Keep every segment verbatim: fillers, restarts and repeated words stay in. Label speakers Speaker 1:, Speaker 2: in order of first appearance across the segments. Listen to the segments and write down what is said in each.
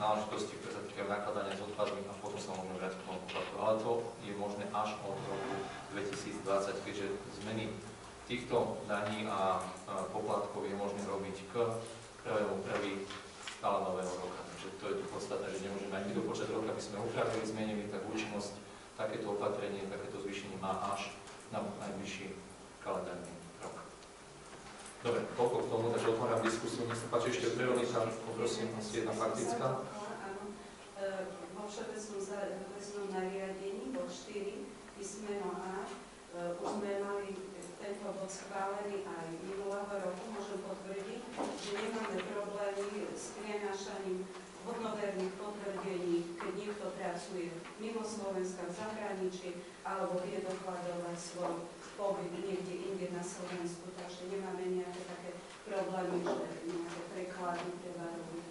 Speaker 1: náležitosti, ktoré sa týkajú nakladania s odpadmi a potom sa môžeme vrátiť k tomu poplatku. Ale to je možné až od roku dvetisícdvadsať, keďže zmeny týchto daní a poplatkov je možné robiť k prvému prvý stále nového roka. Takže to je tu podstatné, že nemôžeme ani do počet roka, aby sme upravili, zmenili, tak účinnosť takéto opatrenie, takéto zvýšenie má až na najbližší kalendárny rok. Dobre, toľko k tomu, takže otváram diskusiu. Nech sa páči ešte Veronika, poprosím, asi jedna faktická.
Speaker 2: Áno, vo všeobecnom nariadení, bod štyri, písmeno A, už sme mali tento bod schválený aj minulého roku. Môžem potvrdiť, že nemáme problémy s prinášaním hodnoverných potvrdení, keď niekto pracuje mimo Slovenska, v zahraničí, alebo vie dokladovať svoj pobyt niekde inde na Slovensku, takže nemáme nejaké také problémy, že nejaké preklady treba robiť.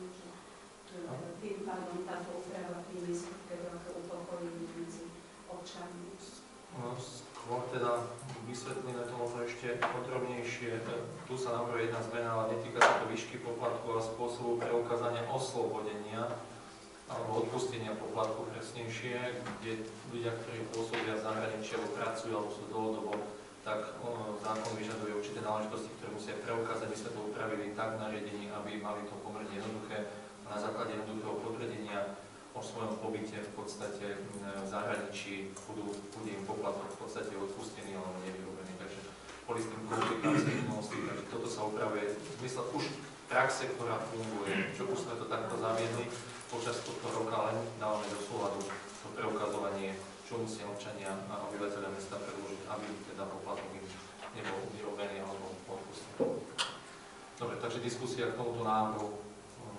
Speaker 2: Tým pádom táto úprava priniesie také upokojenie medzi občanmi.
Speaker 1: Skôr teda vysvetlíme to možno ešte podrobnejšie. Tu sa navrhuje jedna zmena, ale netýka sa to výšky poplatku a spôsobu preukázania oslobodenia alebo odpustenia poplatku presnejšie, kde ľudia, ktorí pôsobia v zahraničí alebo pracujú alebo sú dlhodobo, tak zákon vyžaduje určité náležitosti, ktoré musia preukázať. My sme to upravili tak v nariadení, aby mali to pomerne jednoduché a na základe jednoduchého potvrdenia o svojom pobyte v podstate v zahraničí budú, bude im poplatok v podstate odpustený alebo nevyrobený. Takže boli s tým komplikácie minulosti, takže toto sa upravuje v zmysle už praxe, ktorá funguje. Čo už sme to takto zaviedli, počas tohto roka len dávame do súladu to preukazovanie, čo musia občania a obyvateľia mesta predložiť, aby teda poplatok im nebol vyrobený alebo odpustený. Dobre, takže diskusia k tomuto návrhu.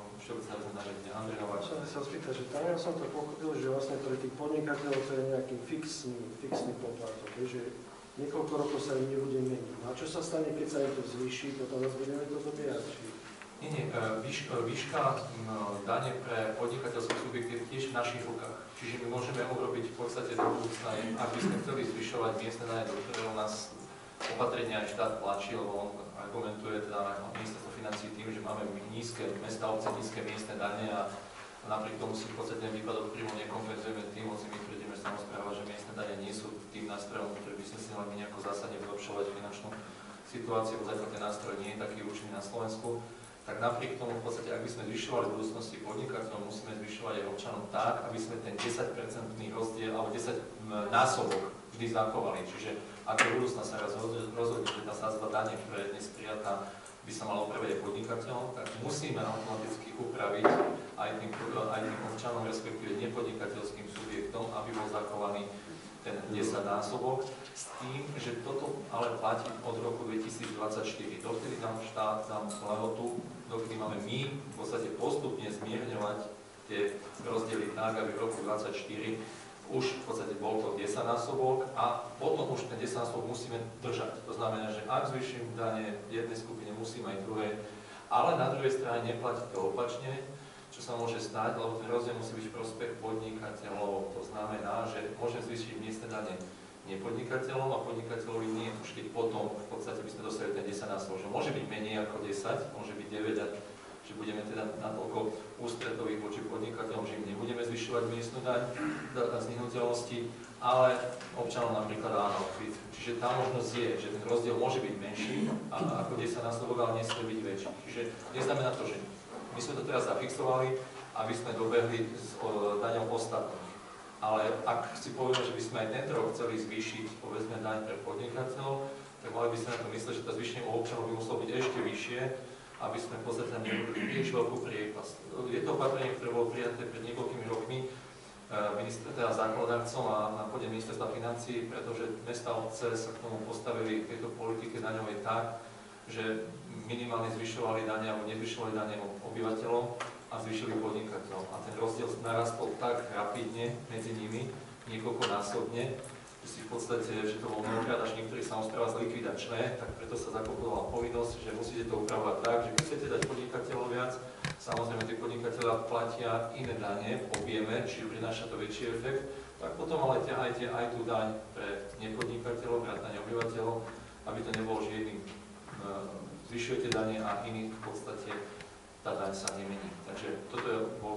Speaker 3: Chcem sa spýtať, že tam ja som to pochopil, že vlastne pre tých podnikateľov to je nejaký fixný, fixný poplatok, že niekoľko rokov sa im nebude meniť. A čo sa stane, keď sa im to zvýši, potom nás budeme to dobierať?
Speaker 1: Nie, nie, výš, výška dane pre podnikateľské subjekty je tiež v našich rukách. Čiže my môžeme urobiť v podstate do budúcna, ak by sme chceli zvyšovať miestne dane, do ktorého nás opatrenia aj štát tlačí, lebo on argumentuje teda na ministerstvo financií tým, že máme nízke mesta, obce, nízke miestne dane a napriek tomu si v podstate výpadok príjmu nekompenzujeme tým, hoci my tvrdíme samospráva, že miestne dane nie sú tým nástrojom, ktorý by sme si mali nejako zásadne vylepšovať finančnú situáciu, lebo zatiaľ ten nástroj nie je taký účinný na Slovensku. Tak napriek tomu v podstate, ak by sme zvyšovali v budúcnosti podnikateľov, musíme zvyšovať aj občanom tak, aby sme ten desaťpercentný rozdiel alebo desať násobok vždy zachovali. Čiže ak v budúcna sa raz rozhodne, že tá sadzba dane, ktorá je dnes prijatá, by sa malo upraviť aj podnikateľom, tak musíme automaticky upraviť aj tým, aj tým občanom, respektíve nepodnikateľským subjektom, aby bol zachovaný ten desaťnásobok, s tým, že toto ale platí od roku dvetisícdvadsaťštyri. Dovtedy nám štát dám lehotu, dokedy máme my v podstate postupne zmierňovať tie rozdiely tak, aby v roku dvadsaťštyri už v podstate bol to desaťnásobok a potom už ten desaťnásobok musíme držať. To znamená, že ak zvýšim dane jednej skupine, musím aj druhej, ale na druhej strane neplatí to opačne, čo sa môže stať, lebo ten rozdiel musí byť v prospech podnikateľov. To znamená, že môžem zvýšiť miestne dane nepodnikateľom a podnikateľovi nie, už keď potom v podstate by sme dostali ten desaťnásobok, že môže byť menej ako desať, môže byť deväť, že budeme teda natoľko ústretoví voči podnikateľom, že im nebudeme zvyšovať miestnu daň z nehnuteľnosti, ale občanom napríklad áno. Čiže tá možnosť je, že ten rozdiel môže byť menší ako desaťnásobok, ale nesmie byť väčší. Čiže neznamená to, že my sme to teraz zafixovali, aby sme dobehli s daňou ostatných. Ale ak si povieme, že by sme aj tento rok chceli zvýšiť, povedzme, daň pre podnikateľov, tak mali by sme na to myslieť, že to zvýšenie u občanov by muselo byť ešte vyššie, aby sme v podstate nebudli príliš veľkú priepasť. Je to opatrenie, ktoré bolo prijaté pred niekoľkými rokmi minister, teda zákonodarcom a na pôde ministerstva financií, pretože mesta a obce sa k tomu postavili k tejto politike daňovej tak, že minimálne zvyšovali dane alebo nezvyšovali dane obyvateľom a zvýšili podnikateľom. A ten rozdiel narastol tak rapidne medzi nimi, niekoľkonásobne, že si v podstate, že to bolo mnohokrát až niektorých samospráv zlikvidačné, tak preto sa zakopovala povinnosť, že musíte to upravovať tak, že keď chcete dať podnikateľov viac, samozrejme tí podnikateľa platia iné dane v objeme, čiže prináša to väčší efekt, tak potom ale ťahajte aj tú daň pre nepodnikateľov, vrátane obyvateľov, aby to nebolo, že jedným zvyšujete dane a iných v podstate tá daň sa nemení. Takže toto bol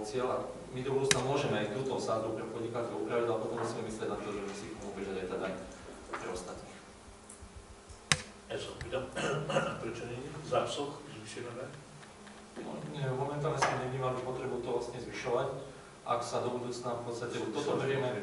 Speaker 1: bol cieľ a my do budúcna môžeme aj túto sadzbu pre podnikateľov upraviť, ale potom musíme myslieť na to, že my si k tomu bežať aj tá daň pre ostatných.
Speaker 4: Ja som pýtam, prečo nie je zápsoch zvýšená daň?
Speaker 1: No, nie, momentálne sme nevnímali potrebu to vlastne zvyšovať. Ak sa do budúcna v podstate toto berieme,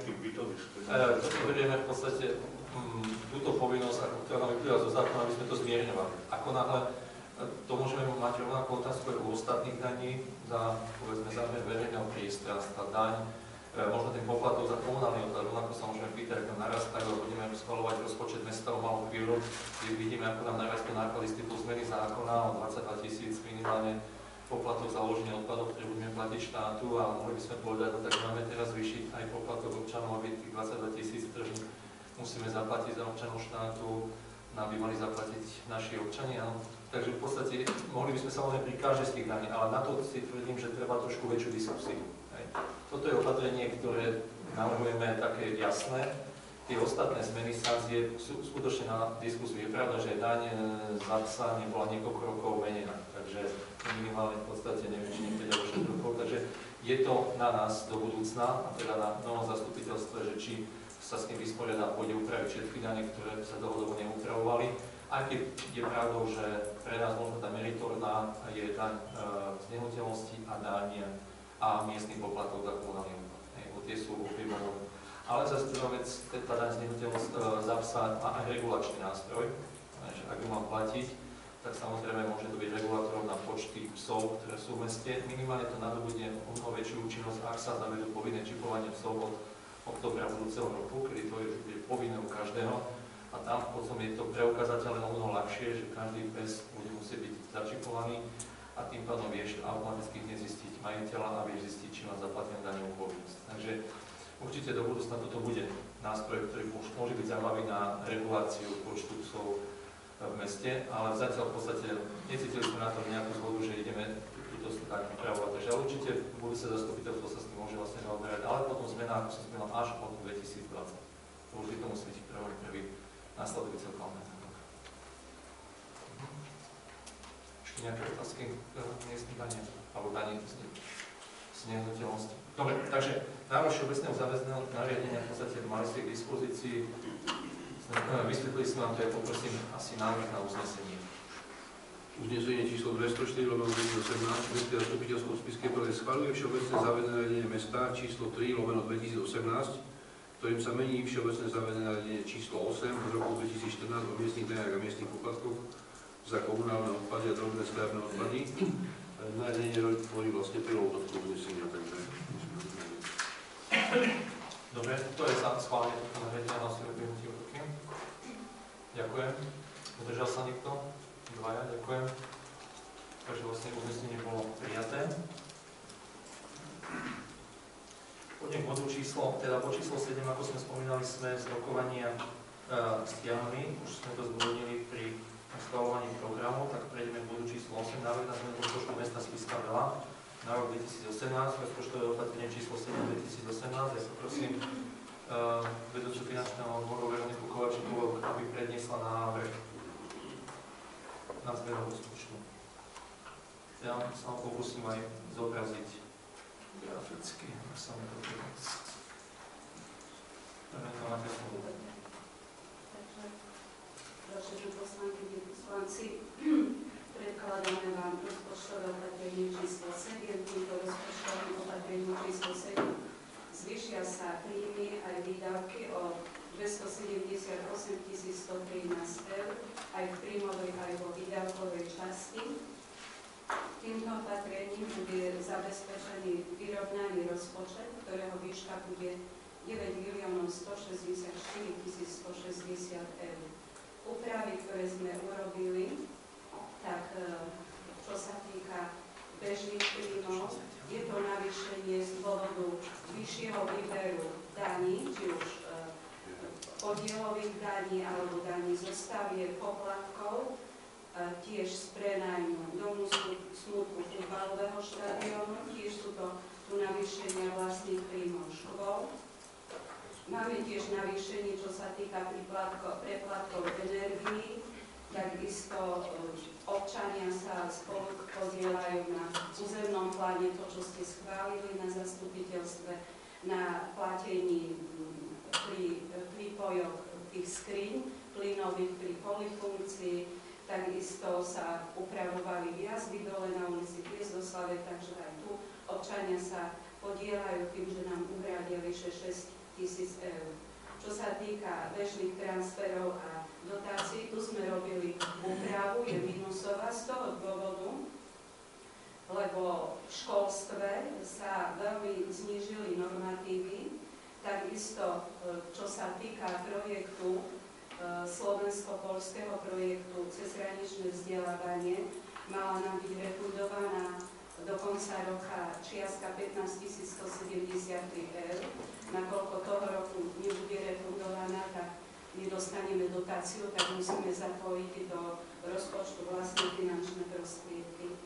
Speaker 1: e, toto berieme v podstate m, túto povinnosť, ako ktorá nám vyplýva zo zákona, aby sme to zmierňovali. Ako náhle to môžeme mať rovnakú otázku aj u ostatných daní za, povedzme, zámer verejného priestranstva, daň, e, možno ten poplatok za komunálny odpad, rovnako sa môžeme pýtať, ako narastá, ako budeme schvaľovať rozpočet mesta o malú chvíľu, kde vidíme, ako nám narastú náklady z typu zmeny zákona o dvadsaťdva tisíc minimálne poplatok za uloženie odpadov, ktoré budeme platiť štátu a mohli by sme povedať, no tak máme teraz zvýšiť aj poplatok občanov, aby tých dvadsaťdva tisíc, ktoré musíme zaplatiť za občanov štátu, nám by mali zaplatiť naši občania. Takže v podstate mohli by sme samozrejme pri každej z tých daní, ale na to si tvrdím, že treba trošku väčšiu diskusiu. Hej. Toto je opatrenie, ktoré navrhujeme také jasné. Tie ostatné zmeny sadzie sú skutočne na diskusiu. Je pravda, že daň za psa nebola niekoľko rokov menená, takže minimálne v podstate neviem, či nie päť alebo šesť rokov, takže je to na nás do budúcna, a teda na novom zastupiteľstve, že či sa s tým vysporiada a pôjde upraviť všetky dane, ktoré sa dlhodobo neupravovali. Aj keď je pravdou, že pre nás možno tá meritorná je daň e, z nehnuteľnosti a daň a miestny poplatok za komunálny odpad. Tie sú objemovo. Ale zase druhá vec, tá daň z nehnuteľnosti e, za psa má aj regulačný nástroj, že ak ju mám platiť, tak samozrejme môže to byť regulátorom na počty psov, ktoré sú v meste. Minimálne to nadobudne o mnoho väčšiu účinnosť, ak sa zavedú povinné čipovanie psov od októbra budúceho roku, kedy to je, je povinné u každého. A tam potom je to preukázateľné o mnoho ľahšie, že každý pes bude musieť byť začipovaný a tým pádom vieš automaticky hneď zistiť majiteľa a vieš zistiť, či má zaplatenú daňovú povinnosť. Takže určite do budúcna toto bude nástroj, ktorý môže byť zaujímavý na reguláciu počtu psov v meste, ale zatiaľ v podstate necítili sme na tom nejakú zhodu, že ideme túto daň upravovať. Takže určite budúce zastupiteľstvo sa s tým môže vlastne zaoberať, ale potom zmena, ako som spomínal, až od dvetisícdvadsať. To už by to musí byť prvý, prvý následujúci kalendár. Ešte nejaké otázky k miestnym daniam alebo daní z nehnuteľnosti. Dobre, takže návrh všeobecného záväzného nariadenia v podstate mali ste k dispozícii. Vysvetlili sme vám to, ja poprosím asi návrh na uznesenie.
Speaker 5: Uznesenie číslo dvestoštyri lomeno dvetisícosemnásť Mestské zastupiteľstvo v Spišskej Belej schvaľuje všeobecné záväzné nariadenie mesta číslo tri lomeno dvetisícosemnásť, ktorým sa mení všeobecné záväzné nariadenie číslo osem z roku dvetisícštrnásť o miestnych daniach a miestnych poplatkoch za komunálne odpady a drobné stavebné odpady. Nariadenie tvorí vlastne prílohu tohto uznesenia, takže
Speaker 1: dobre, to je za schválenie tohto nariadenia na vyvinutí ruky. Ďakujem. Udržal sa niekto? Dvaja, ďakujem. Takže vlastne uznesenie bolo prijaté. Poďme k bodu číslo, teda po číslo sedem, ako sme spomínali, sme z rokovania e, stiahli, už sme to zdôvodnili pri schvaľovaní programu, tak prejdeme k bodu číslo osem, návrh na zmenu rozpočtu mesta Spišská Belá na rok dvetisícosemnásť, rozpočtové opatrenie číslo sedem dvetisícosemnásť. Ja poprosím e, vedúcu finančného odboru Veroniku Kovačikovú, aby predniesla návrh na zmenu rozpočtu. Ja sa vám pokúsim aj zobraziť graficky, ak sa mi to pomôcť. Takže, vážené
Speaker 2: poslankyne, poslanci, predkladáme vám rozpočtové opatrenie číslo sedem. Týmto rozpočtovým opatrením číslo sedem zvýšia sa príjmy aj výdavky o dvestosedemdesiatosem tisíc stotrinásť eur aj v príjmovej aj vo výdavkovej časti. Týmto opatrením bude zabezpečený vyrovnaný rozpočet, ktorého výška bude deväť miliónov stošesťdesiatštyri tisíc stošesťdesiat eur. Úpravy, ktoré sme urobili, tak čo sa týka bežných príjmov, je to navýšenie z dôvodu vyššieho výberu daní, či už podielových daní alebo daní zo stavieb, poplatkov, tiež z prenajmu domu smutku futbalového štadiónu, tiež sú to tu navýšenia vlastných príjmov škôl. Máme tiež navýšenie, čo sa týka preplatkov energií, Takisto občania sa spolu podielajú na územnom pláne, to, čo ste schválili na zastupiteľstve, na platení pri prípojoch tých skriň plynových pri polifunkcii. Takisto sa upravovali výjazdy dole na ulici Hviezdoslave, takže aj tu občania sa podielajú tým, že nám uhradia vyše šesť tisíc eur. Čo sa týka bežných transferov a dotácií, tu sme robili úpravu, je minusová z toho dôvodu, lebo v školstve sa veľmi znížili normatívy. Takisto, čo sa týka projektu, slovensko-poľského projektu cezhraničné vzdelávanie, mala nám byť refundovaná do konca roka čiastka pätnásť tisíc stosedemdesiattri eur. Nakoľko toho roku nebude refundovaná, tak nedostaneme dotáciu, tak musíme zapojiť do rozpočtu vlastné finančné prostriedky.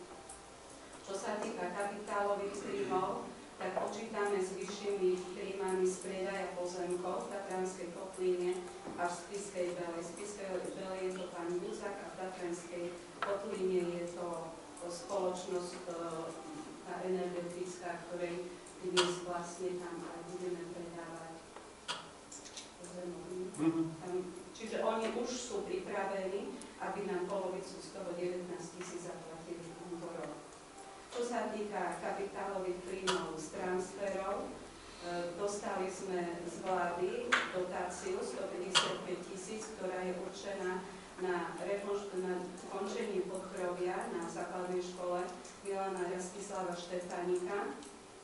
Speaker 2: Čo sa týka kapitálových príjmov, tak počítame s vyššími príjmami z predaja pozemkov v Tatranskej Kotline a v Spišskej Belej. V Spišskej Belej je to pán Buzak a v Tatranskej Kotline je to spoločnosť tá energetická, ktorej dnes vlastne tam aj budeme predávať pozemok. Čiže oni už sú pripravení, aby nám polovicu z toho devätnásť tisíc zaplatili tento rok. Čo sa týka kapitálových príjmov z transferov, dostali sme z vlády dotáciu stopäťdesiatpäť tisíc, ktorá je určená na, na ukončenie podkrovia na základnej škole Milana Rastislava Štefánika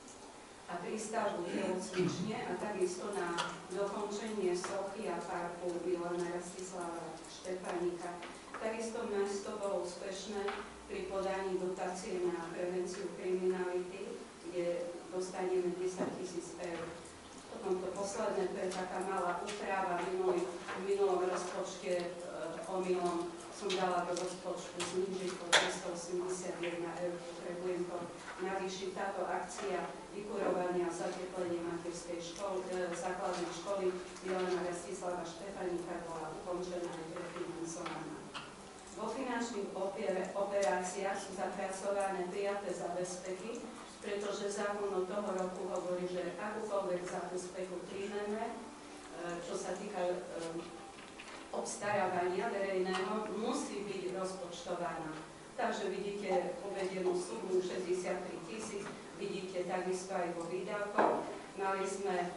Speaker 2: a prístavbu telocvične a takisto na dokončenie sochy a parku Milana Rastislava Štefánika. Takisto mesto bolo úspešné pri podaní dotácie na prevenciu kriminality, kde dostaneme desať tisíc eur. Potom to posledné, to je taká malá úprava v minulom rozpočte, omylom som dala do rozpočtu znižiť po tristoosemdesiatjeden eur. Potrebujem to navýšiť. Táto akcia vykurovania a zateplenia materskej školy, e, základnej školy Milana Rastislava Štefánika bola ukončená a prefinancovaná. Vo finančných operáciách sú zapracované prijaté zabezpeky, pretože zákon od toho roku hovorí, že akúkoľvek zabezpeku príjmeme, čo sa týka obstarávania verejného, musí byť rozpočtovaná. Takže vidíte uvedenú sumu šesťdesiattri tisíc, vidíte takisto aj vo výdavkoch. Mali sme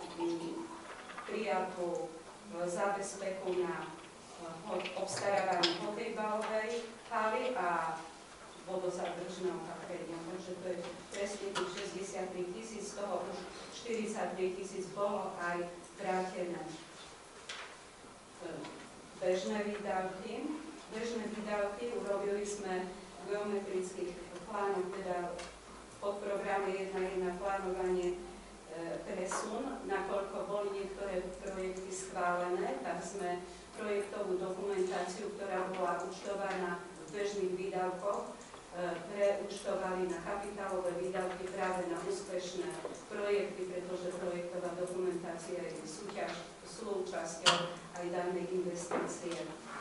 Speaker 2: prijatú zabezpeku na obstarávanie hokejbalovej haly a vodozadržného kaféňa. Takže to je presne tých šesťdesiattri tisíc, z toho už štyridsaťtri tisíc bolo aj vrátené. Bežné výdavky. Bežné výdavky urobili sme v geometrických plánoch, teda pod programe jedna jedna plánovanie e, presun, nakoľko boli niektoré projekty schválené, tak sme projektovú dokumentáciu, ktorá bola účtovaná v bežných výdavkoch, e, preúčtovali na kapitálové výdavky práve na úspešné projekty, pretože projektová dokumentácia je súťaž, súčasťou aj danej investície.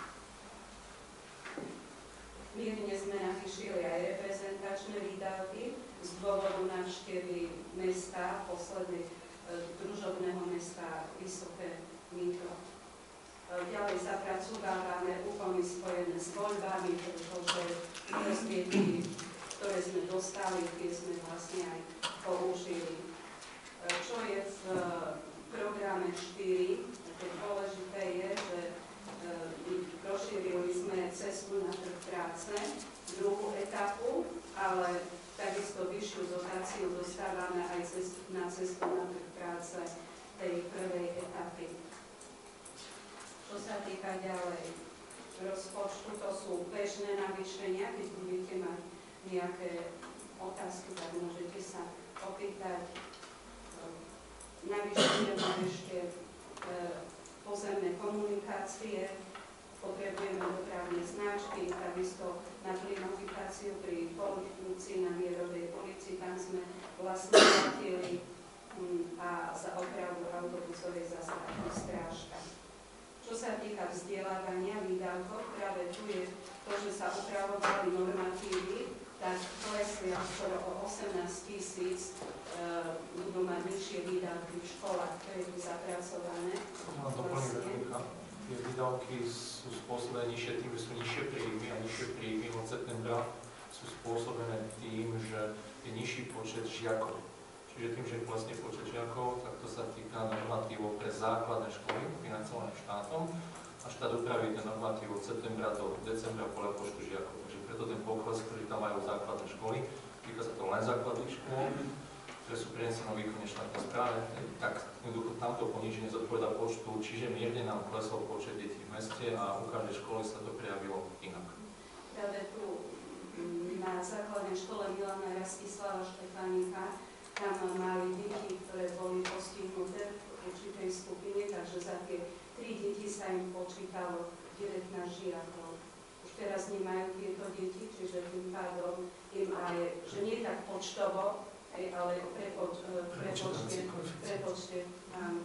Speaker 2: Mierne sme navýšili aj reprezentačné výdavky z dôvodu návštevy mesta, poslednej e, družobného mesta Vysoké Mýto. E, ďalej zapracovávame úkony spojené s voľbami, pretože prostriedky, ktoré sme dostali, tie sme vlastne aj použili. E, čo je v e, programe štyri, také dôležité je, že e, rozšírili sme cestu na trh práce, druhú etapu, ale takisto vyššiu dotáciu dostávame aj cestu, na cestu na trh práce tej prvej etapy. Čo sa týka ďalej rozpočtu, to sú bežné navýšenia, keď budete mať nejaké otázky, tak môžete sa opýtať. Navýšenie má ešte e, pozemné komunikácie, potrebujeme dopravné značky, takisto na klimatizáciu pri polifunkcii na Mierovej ulici, tam sme vlastne platili um, a za opravu autobusovej zastávky strážka. Čo Čo sa týka vzdelávania výdavkov, práve tu je to, že sa upravovali normatívy, tak klesli až skoro o osemnásť tisíc, e, budú mať nižšie výdavky v školách, ktoré sú zapracované.
Speaker 1: Mám doplniť replika. Tie výdavky sú spôsobené nižšie tým, že sú nižšie príjmy a nižšie príjmy od septembra sú spôsobené tým, že je nižší počet žiakov. Čiže tým, že je vlastne počet žiakov, tak to sa týka normatívov pre základné školy, financované štátom, a štát upraví ten normatív od septembra do decembra podľa počtu žiakov. Takže preto ten pokles, ktorý tam majú základné školy, týka sa to len základných škôl, ktoré sú prenesené na výkonnej štátnej správe, tak jednoducho tamto poníženie zodpovedá počtu, čiže mierne nám klesol počet detí v meste a u každej školy sa to prejavilo inak.
Speaker 2: Práve tu na základnej škole Milana Rastislava Štefánika tam mali deti, ktoré boli postihnuté v určitej skupine, takže za tie tri deti sa im počítalo devätnásť žiakov. Už teraz nemajú tieto deti, čiže tým pádom im aj, že nie tak počtovo, ale prepoč, prepočte, prepočte um,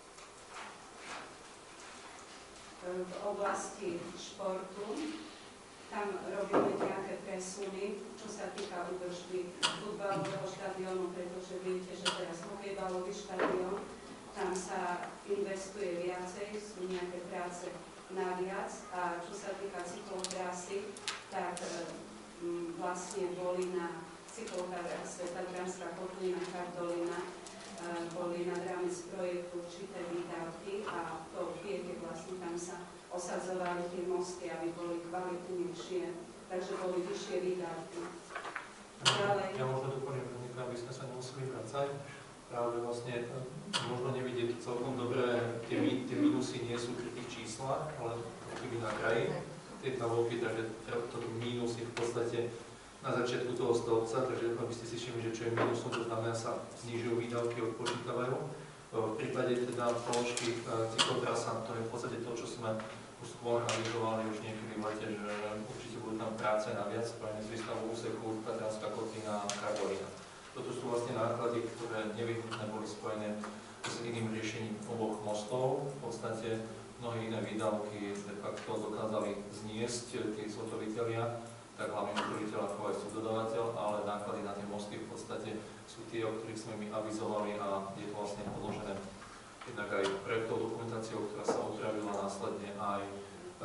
Speaker 2: v oblasti športu. Tam robíme nejaké presuny, čo sa týka údržby futbalového štadiónu, pretože viete, že teraz hokejbalový štadión, tam sa investuje viacej, sú nejaké práce naviac, a čo sa týka cyklotrasy, tak um, vlastne boli na cyklotrase Tatranská kotlina, Kardolina, uh, boli nad rámec projektu určité výdavky a to viete, vlastne tam sa osadzovali tie mosty, aby boli kvalitnejšie, takže boli vyššie výdavky. Ďalej.
Speaker 1: Ja možno doplním, aby sme sa nemuseli vracať. Práve vlastne možno nevidieť celkom dobre, tie, tie minusy nie sú pri tých číslach, ale keby na kraji tej tabulky, takže to mínus je v podstate na začiatku toho stĺpca, takže aby ste si všimli, že čo je mínusom, to znamená, sa znižujú výdavky, odpočítavajú. V prípade teda položky cyklotrasa, to je v podstate to, čo sme už skôr avizovali už niekedy v lete, že určite budú tam práce naviac spojené s výstavou úseku Tatranská kotlina a Kardolina. Toto sú vlastne náklady, ktoré nevyhnutne boli spojené s iným riešením oboch mostov. V podstate mnohé iné výdavky de facto dokázali zniesť tí zhotovitelia, tak hlavne zhotoviteľ ako aj subdodávateľ, ale náklady na tie mosty v podstate sú tie, o ktorých sme my avizovali, a je to vlastne podložené jednak aj projektovou dokumentáciou, ktorá sa upravila, následne aj e,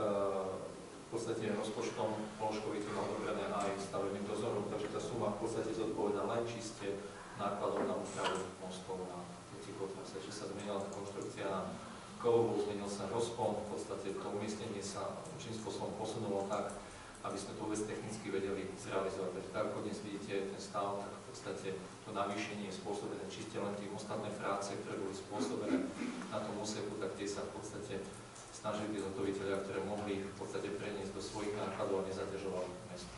Speaker 1: v podstate rozpočtom položkovitým odobrené aj stavebným dozorom, takže tá suma v podstate zodpovedá len čiste nákladom na úpravu mostov na cyklotrase, že sa zmenila tá konštrukcia na kovovú, zmenil sa rozpon, v podstate to umiestnenie sa určitým spôsobom posunulo tak, aby sme to vôbec technicky vedeli zrealizovať. Takže tak, ako dnes vidíte ten stav, tak v podstate to navýšenie je spôsobené čiste len tým ostatné práce, ktoré boli spôsobené na tom úseku, tak tie sa v podstate snažili tí zhotoviteľia, ktoré mohli v podstate preniesť do svojich nákladov a nezaťažovali mesto.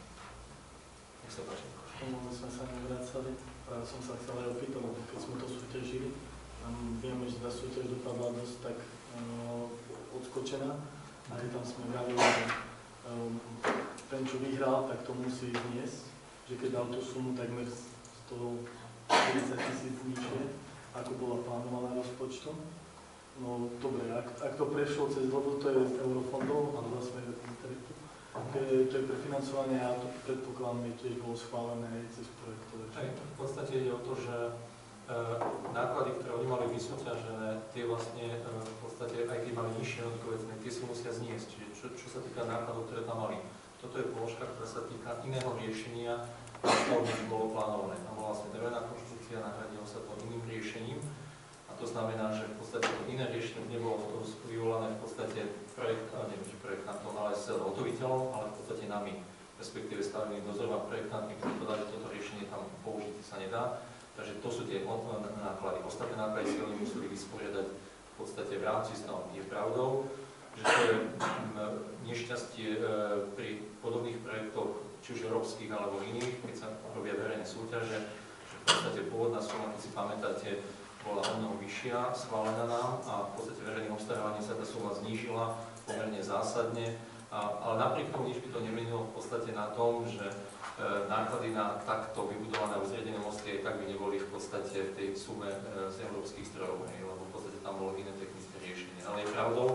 Speaker 1: Nech sa páči.
Speaker 6: Tomu sme sa nevracali. Práve som sa chcel aj opýtať, lebo keď sme to súťažili, tam vieme, že tá súťaž dopadla dosť tak uh, odskočená. Aj tam sme vravili, že um, ten, čo vyhral, tak to musí zniesť. Že keď dal tú sumu takmer sto štyridsať tisíc nižšie, ako bola plánovaná rozpočtom. No dobre, ak, ak to prešlo cez, lebo to je z eurofondov, ale zase je Interretu, to je prefinancovanie, a to predpokladám, že tiež bolo schválené aj cez projektové.
Speaker 1: Aj, v podstate ide o to, že e, náklady, ktoré oni mali vysúťažené, tie vlastne e, v podstate, aj keď mali nižšie jednotkové ceny, tie si musia zniesť. Čiže čo, čo sa týka nákladov, ktoré tam mali. Toto je položka, ktorá sa týka iného riešenia, ako než bolo plánované. Tam bola vlastne drevená konštrukcia, nahradilo sa to iným riešením. A to znamená, že v podstate to iné riešenie nebolo vyvolané v podstate projekt, neviem, projektantom, ale s hotoviteľom, ale v podstate nami, respektíve stavebným dozorom a projektantmi, ktorí povedali, že toto riešenie tam použiť sa nedá. Takže to sú tie náklady. Ostatné náklady si oni museli vysporiadať v podstate v rámci stavu. Je pravdou, že to je nešťastie pri podobných projektoch, či už európskych alebo iných, keď sa robia verejné súťaže, že v podstate pôvodná suma, keď si pamätáte, bola o mnoho vyššia, schválená nám, a v podstate verejným obstarávaním sa tá suma znížila pomerne zásadne, a, ale napriek tomu nič by to nemenilo v podstate na tom, že e, náklady na takto vybudované a uzriedené mosty aj tak by neboli v podstate v tej sume e, z európskych zdrojov, lebo v podstate tam bolo iné technické riešenie. Ale je pravdou, čo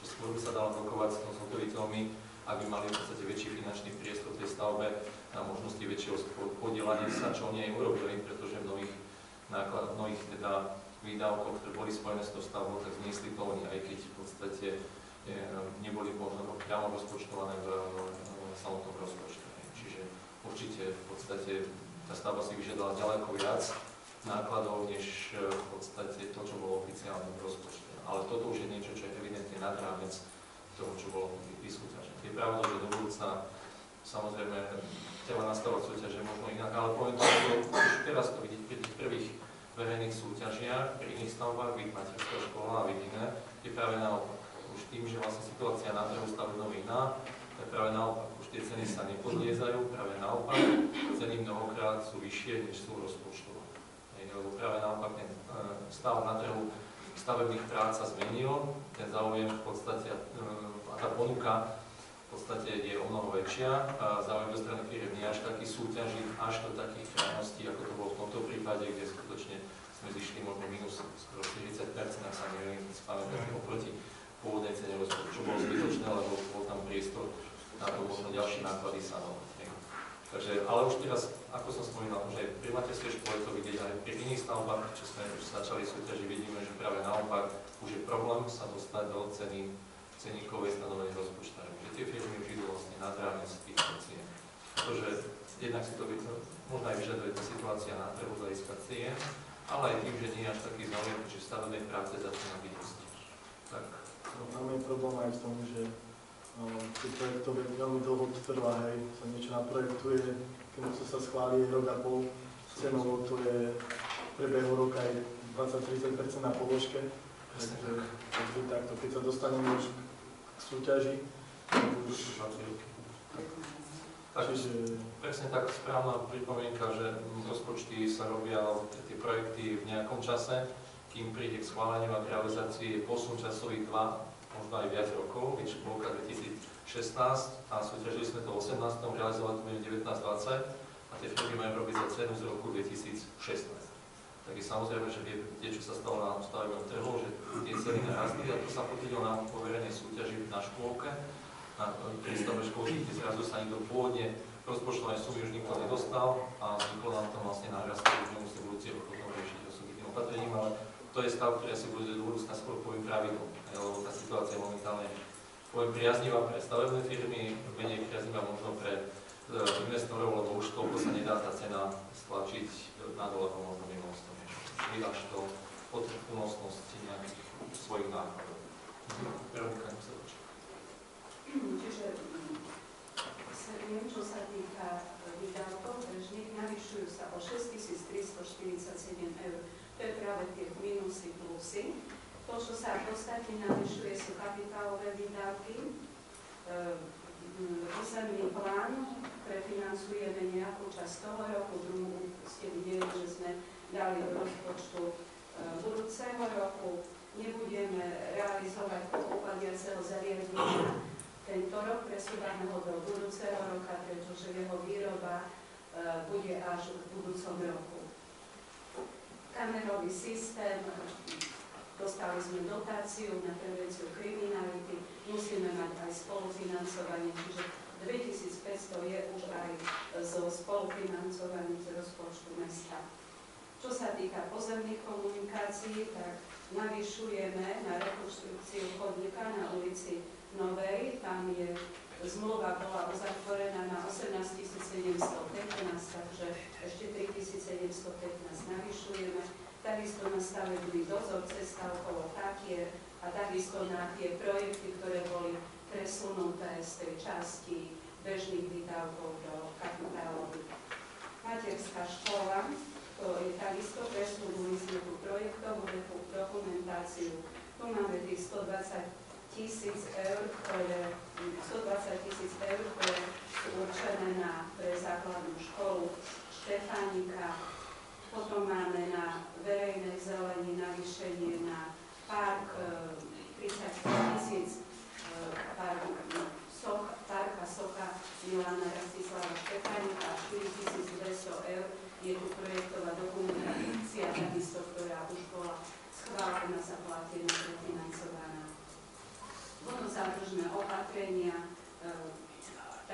Speaker 1: skôr by sa dalo rokovať s zhotoviteľmi, aby mali v podstate väčší finančný priestor v tej stavbe a možnosti väčšieho podielania sa, čo oni aj urobili, pretože mnohých náklad, mnohých teda výdavkov, ktoré boli spojené s tou stavbou, tak zniesli to oni, aj keď v podstate e, neboli možno priamo rozpočtované v, v samotnom rozpočte. Čiže určite v podstate tá stavba si vyžiadala ďaleko viac nákladov, než v podstate to, čo bolo oficiálne v rozpočte. Ale toto už je niečo, čo je evidentne nad rámec toho, čo bolo vysúťažené. Je pravda, že do budúcna samozrejme treba nastavovať súťaže možno inak, ale poviem to, že už teraz to vidieť pri tých prvých verejných súťažiach, pri iných stavbách, byť materská škola a byť iné, je práve naopak. Už tým, že vlastne situácia na trhu stavebnou iná, je práve naopak. Už tie ceny sa nepodliezajú, práve naopak. Ceny mnohokrát sú vyššie, než sú rozpočtové. Lebo práve naopak ten stav na trhu stavebných prác sa zmenil, ten záujem v podstate a tá ponuka v podstate je o mnoho väčšia a záujem zo strany firiem nie až taký súťaží až do takých krajností, ako to bolo v tomto prípade, kde skutočne sme zišli možno minus skoro štyridsať percent, ak sa neviem, spamätať oproti pôvodnej cene rozpočtu, čo bolo zbytočné, lebo bol tam priestor na to možno ďalšie náklady sanovať. Takže, ale už teraz, ako som spomínal, že aj pri materskej škole to vidieť aj pri iných stavbách, čo sme už začali súťaži, vidíme, že práve naopak už je problém sa dostať do ceny ceníkovej stanovenej rozpočtárov. Že tie firmy už idú vlastne nad rámec tých cien. Pretože jednak si to možno aj vyžaduje tá situácia na trhu z hľadiska cien, ale aj tým, že nie je až taký záujem, že stavebnej práce začína byť dosť. Tak.
Speaker 6: No, tam je problém aj v tom, že tie projektové veľmi dlho trvá, hej, sa niečo naprojektuje, keď to sa schváli rok a pol, cenovo to je v priebehu roka aj dvadsať až tridsať percent na položke, takže, takže takto, keď sa dostaneme už k súťaži, tak už...
Speaker 1: Tak,
Speaker 6: čiže...
Speaker 1: presne tak správna pripomienka, že rozpočty sa robia, tie projekty v nejakom čase, kým príde k schváleniu a k realizácii je posun časový dva, možno aj viac rokov, keď bolo dvetisícšestnásť a súťažili sme to v osemnástom, realizovali to v devätnásť dvadsať a tie firmy majú robiť za cenu z roku dvetisícšestnásť. Tak je samozrejme, že viete, čo sa stalo na stavebnom trhu, že tie ceny narastli a to sa potvrdilo na poverenej súťaži na škôlke, na prístavbe škôlky, kde zrazu sa nikto pôvodne rozpočtované sumy už nikto nedostal a vzniklo nám tam vlastne nárast, ktorý nemusí budúci rok potom riešiť osobitným opatrením, ale to je stav, ktorý asi bude do budúcna skôr poviem pravidlom, lebo tá situácia je momentálne poviem priaznivá pre stavebné firmy, menej priaznivá možno pre investorov, lebo už toľko sa nedá tá cena stlačiť nadol, alebo možno mimo sto niečo. Vydáš to od únosnosti nejakých svojich nákladov. Veronika, nech sa páči.
Speaker 2: Čiže neviem, čo sa týka výdavkov, tržných, navyšujú sa o šesťtisíctristoštyridsaťsedem eur. To je práve tie minusy, plusy. To, čo sa v podstate navyšuje, sú kapitálové výdavky. Územný plán, prefinancujeme nejakú časť toho roku, druhú ste videli, že sme dali do rozpočtu budúceho roku. Nebudeme realizovať ukladiaceho zariadenia tento rok, presúvame ho do budúceho roka, pretože jeho výroba bude až v budúcom roku. Kamerový systém, dostali sme dotáciu na prevenciu kriminality, musíme mať aj spolufinancovanie, čiže dvetisícpäťsto je už aj zo spolufinancovaním z rozpočtu mesta. Čo sa týka pozemných komunikácií, tak navyšujeme na rekonštrukciu chodníka na ulici Novej, tam je zmluva bola uzatvorená na osemnásťtisícsedemstopätnásť, takže ešte tritisícsedemstopätnásť navyšujeme. Takisto na stavebný dozor, cesta okolo Takier a takisto na tie projekty, ktoré boli presunuté z tej časti bežných výdavkov do kapitálových. Materská škola, to je takisto, presunuli sme tú projektovú dokumentáciu. Tu máme tých stodvadsať tisíc eur, ktoré, stodvadsať tisíc eur, ktoré sú určené na pre základnú školu Štefánika. Potom máme na verejnej zelení navýšenie na park tridsať tisíc, parka Socha Milana Rastislava Štefánika a štyritisícdvesto eur je tu projektová dokumentácia, takisto, ktorá už bola schválená, zaplatená, prefinancovaná. Potom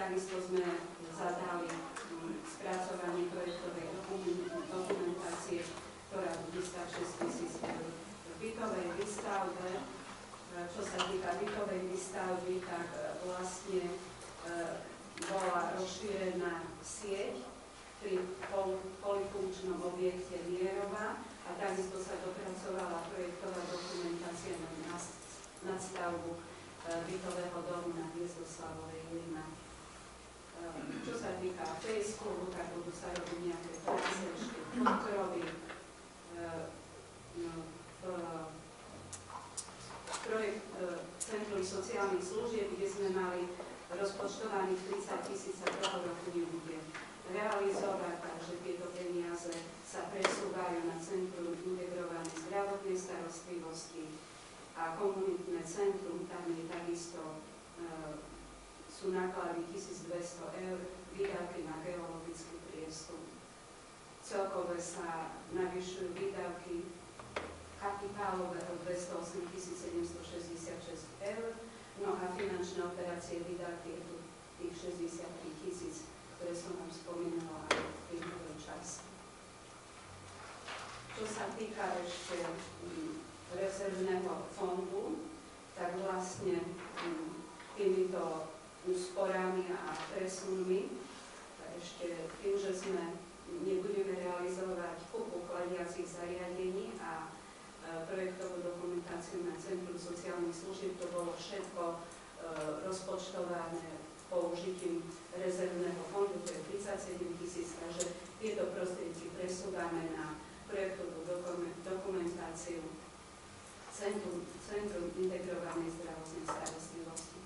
Speaker 2: takisto sme zadali spracovanie projektovej dokumentácie, ktorá bude stať šesť tisíc eur. V bytovej výstavbe, čo sa týka bytovej výstavby, tak vlastne bola rozšírená sieť pri polifunkčnom objekte Mierova a takisto sa dopracovala projektová dokumentácia na nadstavbu bytového domu na Hviezdoslavovej Lima. Čo sa týka Face klubu, tak budú sa robiť nejaké práce, ešte podkrovy, projekt Centrum sociálnych služieb, kde sme mali rozpočtovaných tridsať tisíc sa toho roku nebude realizovať, takže tieto peniaze sa presúvajú na Centrum integrovanej zdravotnej starostlivosti a komunitné centrum, tam je takisto e, sú náklady tisícdvesto eur, výdavky na geologický prieskum. Celkové sa navyšujú výdavky kapitálové o dvestoosem tisíc sedemstošesťdesiatšesť eur, no a finančné operácie výdavky je tu tých šesťdesiattri tisíc, ktoré som vám spomínala aj v príjmovej časti. Čo sa týka ešte um, rezervného fondu, tak vlastne um, týmito úsporami a presunmi, ešte tým, že sme nebudeme realizovať kúpu chladiacich zariadení a projektovú dokumentáciu na Centrum sociálnych služieb, to bolo všetko e, rozpočtované použitím rezervného fondu, to je tridsaťsedem tisíc, takže tieto prostriedky presúvame na projektovú dokumentáciu Centrum, Centrum integrovanej zdravotnej starostlivosti.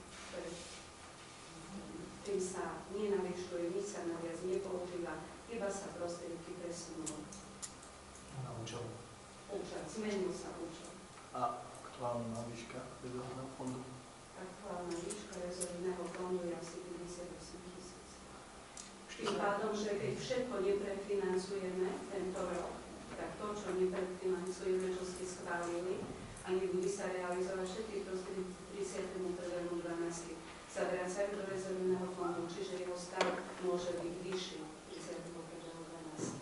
Speaker 2: Tým sa nenavyšuje, nič sa naviac nepoužíva, iba sa prostriedky presunú.
Speaker 1: Na účel.
Speaker 2: Účel, zmenil sa účel.
Speaker 6: A aktuálna výška rezervného fondu?
Speaker 2: Aktuálna výška rezervného fondu je asi päťdesiatosem tisíc. Tým pádom, že keď všetko neprefinancujeme tento rok, tak to, čo neprefinancujeme, čo ste schválili a nebude sa realizovať všetky prostriedky tridsiateho prvého decembra sa vracajú do rezervného fondu, čiže jeho stav môže byť vyšší tridsiateho prvého decembra.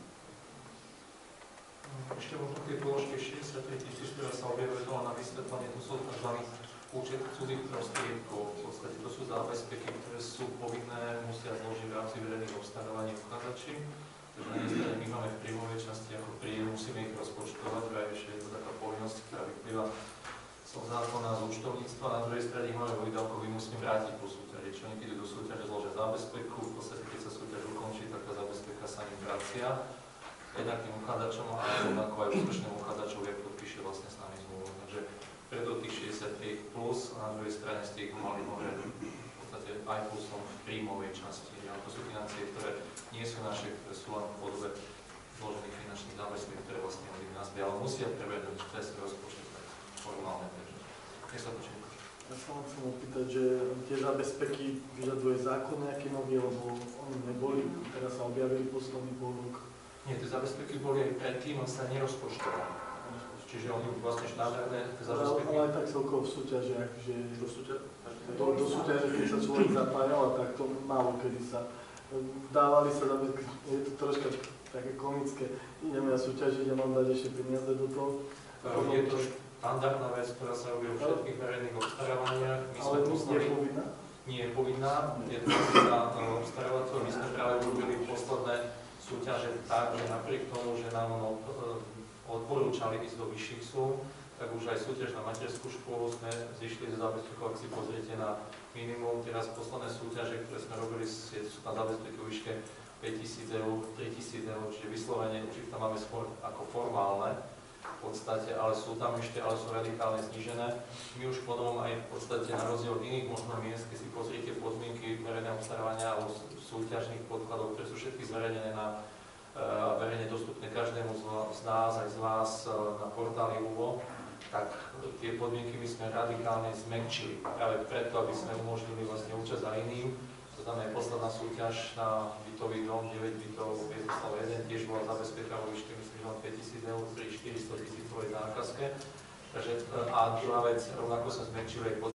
Speaker 1: Ešte možno tie položky šesťdesiattri tisíc, ktoré sa objavili na vysvetlenie, to sú tzv. Účet cudzích prostriedkov. V podstate to sú zábezpeky, ktoré sú povinné, musia zložiť v rámci verejných obstarovaní uchádzači. Takže na jednej strane my máme v príjmovej časti ako príjem, musíme ich rozpočtovať, vraj ešte je to taká povinnosť, ktorá vyplýva zo zákona z účtovníctva, na druhej strane ich máme vo výdavkoch, musíme vrátiť po súťaži. Čo niekedy do súťaže zložia zábezpeku, v podstate keď sa súťaž ukončí, tak tá zábezpeka sa im vracia. Jednak tým uchádzačom a rovnako aj úspešnému uchádzačovi, ak podpíše vlastne s nami zmluvu. Takže preto tých šesťdesiattri plus a na druhej strane z tých mali môže v podstate aj plusom v príjmovej časti. A to sú financie, ktoré nie sú naše, ktoré sú len v podobe zložených finančných záväzkov, ktoré vlastne od nás by, ale musia prevedať cez rozpočet formálne. Takže nech sa počíta.
Speaker 6: Ja sa vám chcem opýtať, že tie zábezpeky vyžaduje zákon nejaký nový, lebo oni neboli, teraz sa objavili posledný pol rok.
Speaker 1: Nie, tie zabezpeky boli aj predtým, on sa nerozpočtovali. Čiže oni vlastne štandardné zabezpeky...
Speaker 6: Ale aj tak celkovo v súťažiach, že...
Speaker 1: Do súťaže?
Speaker 6: Do, do súťaže, keď sa človek zapájal, a tak to málo kedy sa... Dávali sa zabezpeky, je to troška také komické. Ideme na súťaži, ja mám dať ešte peniaze do toho.
Speaker 1: Je to štandardná vec, ktorá sa robí vo všetkých verejných obstarávaniach.
Speaker 6: Ale to nie je povinná?
Speaker 1: Nie je povinná, je to povinná obstarávateľ. My sme práve urobili posledné súťaže tak, že napriek tomu, že nám odporúčali ísť do vyšších súm, tak už aj súťaž na materskú školu sme zišli zo zábezpekov, ak si pozriete na minimum. Teraz posledné súťaže, ktoré sme robili, sú na zábezpeky o výške päťtisíc eur, tritisíc eur, čiže vyslovene už ich tam máme skôr ako formálne v podstate, ale sú tam ešte, ale sú radikálne znížené. My už potom aj v podstate na rozdiel od iných možno miest, keď si pozriete podmienky verejného obstarávania alebo súťažných podkladov, ktoré sú všetky zverejnené na uh, verejne dostupné každému z, z nás, aj z vás uh, na portáli ú vo, tak tie podmienky my sme radikálne zmenšili. Práve preto, aby sme umožnili vlastne účasť za iným. To tam je posledná súťaž na bytový dom, deväť bytov, Hviezdoslavov jeden, tiež bola zabezpeka vo výške, myslím, že len päťtisíc eur pri štyristo tisícovej zákazke. Takže, a druhá vec, rovnako sa zmenšili aj